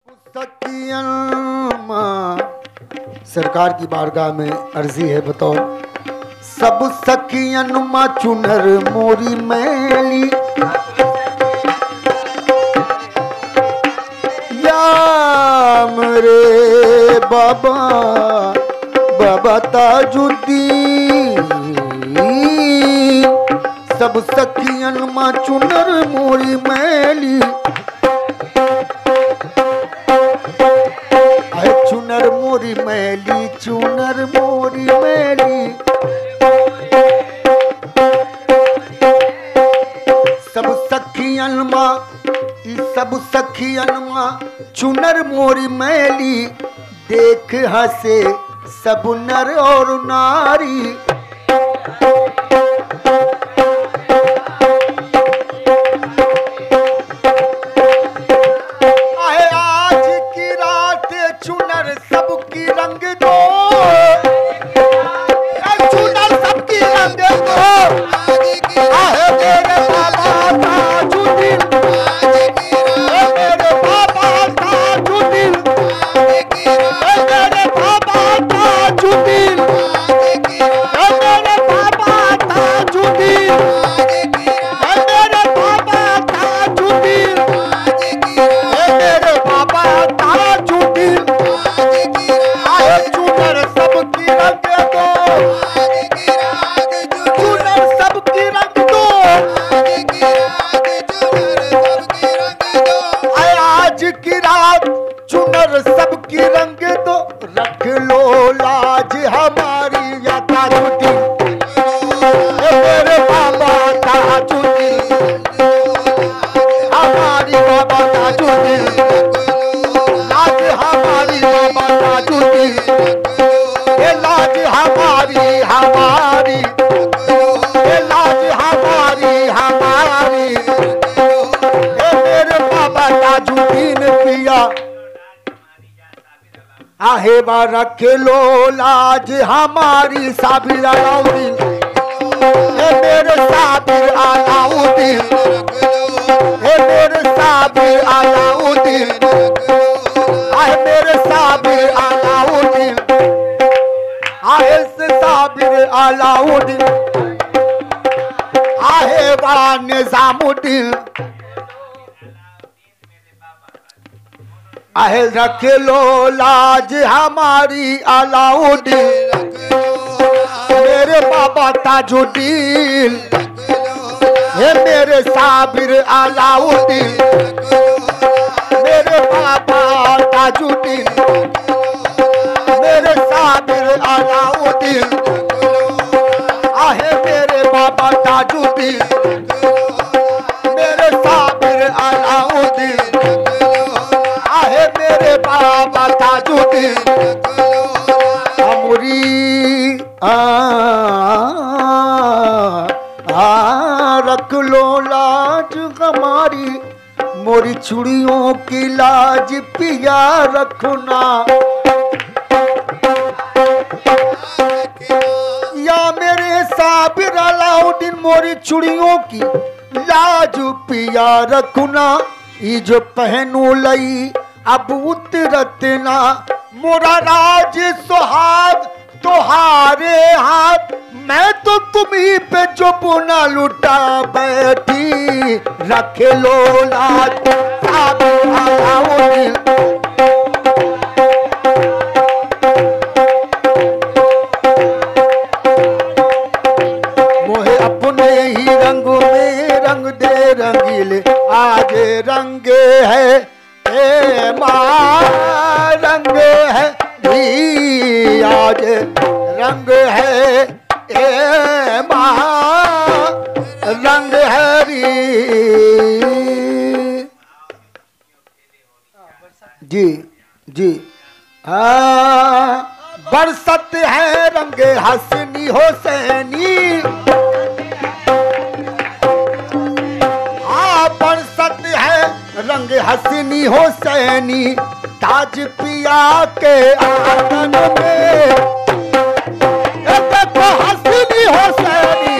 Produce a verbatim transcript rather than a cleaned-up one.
सरकार की बारगाह में अर्जी है बतौर सब सखियन मा चुनर मोरी मैली या मेरे बाबा बाबा ताजुद्दीन सब सखियन मा चुनर मोरी मैली चुनर मोरी मैली चुनर मोरी मैली सब सखियन मा सब सखियन मा चुनर मोरी मैली देख हंसे सब नर और नारी सबकी रंग दो चुनर सबकी रंग दो आहे मेरे बाबा ताजुद्दीन मेरे बाबा ताजुद्दीन मेरे बाबा ताजुद्दीन मेरे बाबा ताजुद्दीन मेरे बाबा ताजुद्दीन मेरे बाबा ताजुद्दीन चुनर सबकी रंग दो चुनर सबकी रंग दो आज की रात चुनर सबकी रंग दो रख लो लाज हमारी या ताजुद्दीन मेरे बाबा ताजुद्दीन हमारी बाबा ताजुद्दीन लाज हमारी बाबा ताजुद्दीन लाज हमारी हमारी लाज हमारी हमारी मेरे बाबा ताजुद्दीन पिया आहे बा रख लो लाज हमारी साबिर अलाउद्दीन मेरे साबिर अलाउद्दीन मेरे साबिर अलाउद्दीन आहे मेरे साबिर अलाउद्दीन आहे साबिर अलाउद्दीन आहे बा निजामुद्दीन आहे रख लो लाज हमारी अलाउद्दीन मेरे बाबा ताजुद्दीन हे मेरे साबिर अलाउद्दीन मेरे बाबा ताजुद्दीन मेरे साबिर अलाउद्दीन आहे मेरे बाबा ताजुद्दीन मेरे साबिर अलाउद्दीन आहे मेरे बाबा ताजुद्दीन अमरी आ, आ रख लो लाज हमारी मोरी चूड़ियों की लाज पिया रखना या मेरे साबिर अलाउद्दीन मोरी चूड़ियों की लाज पिया रखना ये जो पहनू लई अब उतरतना मोरा राज सुहाग तोहारे हाथ मैं तो तुम्ही पे जो पुना लुटा बैठी रख लो लाज साबिर अलाउद्दीन मोहे अपने ही रंग में रंग दे रंगीले आज रंग है ए माँ रंग है आज रंग है ए माँ रंग है री जी जी हाँ बरसत है रंग हसनी हुसैनी हाँ बरसत है रंग हसनी हुसैनी ताज पिया के आंगन में देखो हसनी हुसैनी